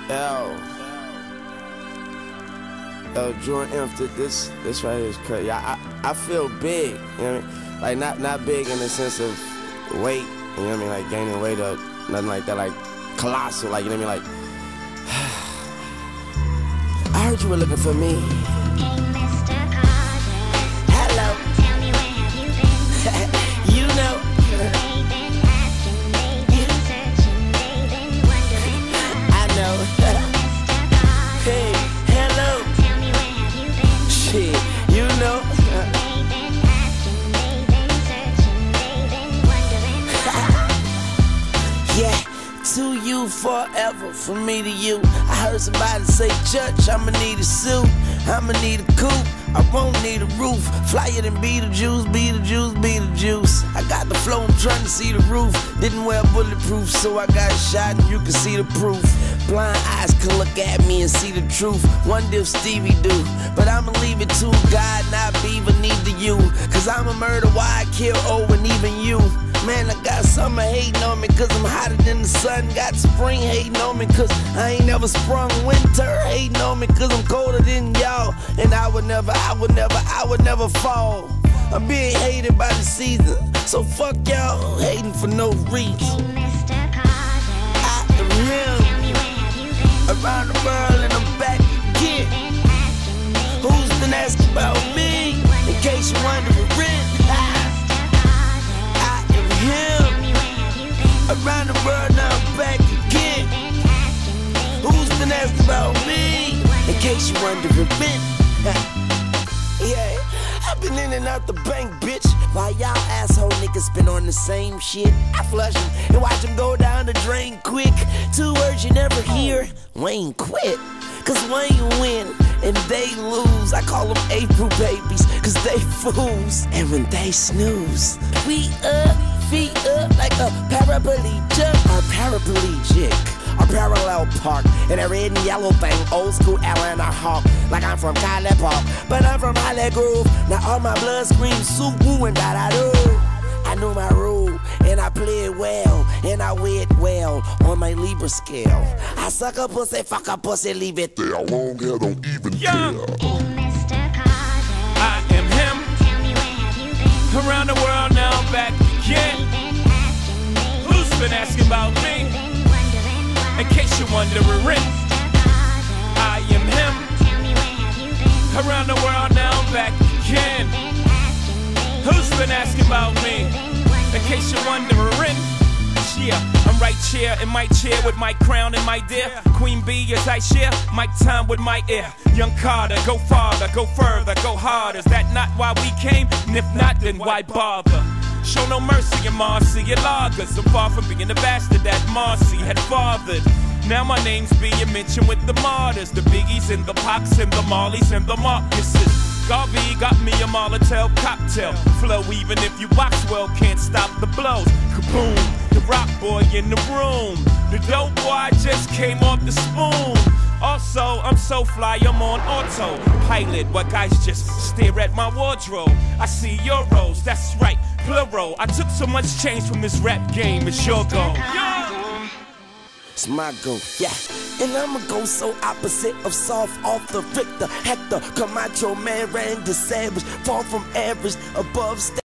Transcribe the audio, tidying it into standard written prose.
Yo, Jordan Inf, this right here is crazy. Yeah, I feel big, you know what I mean? Like not big in the sense of weight, you know what I mean? Like gaining weight or nothing like that, like colossal, like, you know what I mean? Like, I heard you were looking for me. Hey, Mr. Carter. Hello. Tell me, where have you been? You know. They've been asking, they've been searching, they've been wondering why. I know. Mr. Carter. Hey, hello. Tell me, where have you been? Shit, you know. They've been asking, they've been searching, they've been wondering why. Yeah, to you forever, from me to you. I heard somebody say, Judge, I'ma need a suit, I'ma need a coupe, I won't need a roof. Flyer than Beetlejuice, Beetlejuice, Beetlejuice. I got the flow, I'm trying to see the roof. Didn't wear bulletproof, so I got shot and you can see the proof. Blind eyes can look at me and see the truth. Wonder if Stevie do, but I'ma leave it to God, not Beaver, neither you. Cause I'm a murder, why I kill and even you. Man, I got summer hating on me cause I'm hotter than the sun. Got spring hating on me cause I ain't never sprung. Winter hating on me cause I'm colder than y'all. And I would never fall. I'm being hated by the season, so fuck y'all hating for no reason. Hey, Mr. Carter. I am him, Tell me, where have you been? around the world and I'm back again. Been asking, they've Who's been asking about me? In case you wondering, I am him, Tell me, where have you been? around the world now I'm back again. Been asking, they've Who's been asking about me? In case you wondering, yeah, I've been in and out the bank, bitch. While y'all asshole niggas been on the same shit. I flush them and watch them go down the drain quick. 2 words you never hear, Wayne quit. Cause Wayne win and they lose. I call them April babies cause they fools. And when they snooze, we up, feet up like a paraplegic or paraplegic. A parallel park in a red and yellow thing, old school Atlanta Hawk. Like I'm from College Park, but I'm from Holly Grove. Now all my blood screams soup woo and da-da-do. I know my rule, and I play it well, and I weigh it well on my Libra scale. I suck a pussy, fuck a pussy, leave it there. Long hair don't even Young. care. Hey, Mr. Carter. I am him. Tell me, where have you been? Around the world now I'm back again. Been asking, they've Who's been asking about me? been wondering why. In case you're wondering, Mr. Carter. I am him. Tell me, where have you been? Around the world now I'm back again. Been asking, they've Who's been asking about me? In case you're wondering, yeah, I'm right here in my chair with my crown and my dear Queen Bee as I share my time with my ear. Young Carter, go farther, go further, go harder. Is that not why we came? And if not, then why bother? Show no mercy in Marcy and lagers. I'm far from being the bastard that Marcy had fathered. Now my name's being mentioned with the martyrs, the Biggies and the Pocs and the Marleys and the Marcuses. Garvey got me a Molotov cocktail flow. Even if you box well, can't stop the blows. Kaboom, the rock boy in the room. The dope boy just came off the spoon. Also, I'm so fly, I'm on autopilot. What guys just stare at my wardrobe. I see euros, that's right, plural. I took so much change from this rap game, it's your goal. It's my goal, yeah. And I'ma go so opposite of soft off the Richter, Hector, Camacho, man, Randy Savage, far from average, above